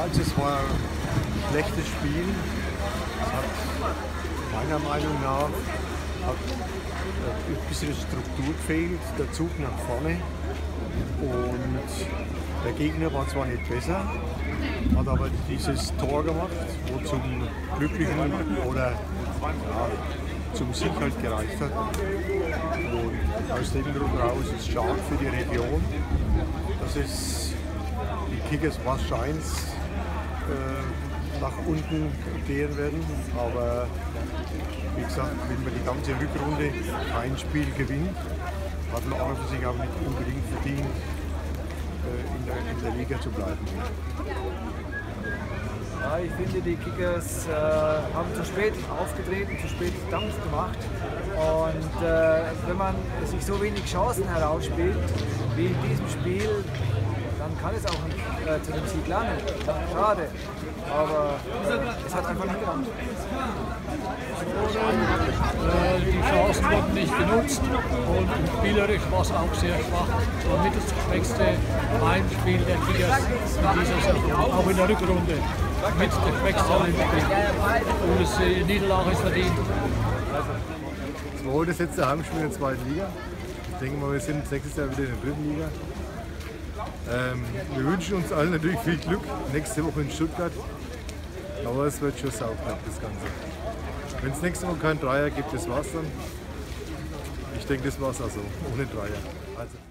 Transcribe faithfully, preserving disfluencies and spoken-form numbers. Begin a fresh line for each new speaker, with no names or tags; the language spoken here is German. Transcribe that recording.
Also es war ein schlechtes Spiel. Es hat meiner Meinung nach hat ein bisschen Struktur gefehlt, der Zug nach vorne. Und der Gegner war zwar nicht besser, hat aber dieses Tor gemacht, wo zum glücklichen oder ja, zum Sieg halt gereicht hat. Und aus dem Grund raus ist es schade für die Region, dass es die Kickers wahrscheinlich äh, nach unten gehen werden. Aber wie gesagt, wenn man die ganze Rückrunde ein Spiel gewinnt, hat man auch für sich auch nicht unbedingt verdient, in der, in der Liga zu bleiben.
Ja, ich finde, die Kickers äh, haben zu spät aufgetreten, zu spät Dampf gemacht. Und äh, wenn man sich so wenig Chancen herausspielt wie in diesem Spiel, dann kann es auch nicht äh, zu dem Sieg langen. Schade, aber es hat einfach nicht gelangt.
Die Chancen wurden nicht genutzt und spielerisch war es auch sehr schwach. Das mit das schwächste Heimspiel der Kickers in dieser Saison, auch in der Rückrunde. Mit der schwächste Heimspiel. Und die Niederlage ist verdient.
Das war das letzte Heimspiel in der zweiten Liga. Ich denke mal, wir sind nächstes Jahr wieder in der dritten Liga. Ähm, wir wünschen uns allen natürlich viel Glück nächste Woche in Stuttgart. Aber es wird schon sauknapp, das Ganze. Wenn es nächste Woche keinen Dreier gibt, das war's dann. Ich denke, das war's also, ohne Dreier. Also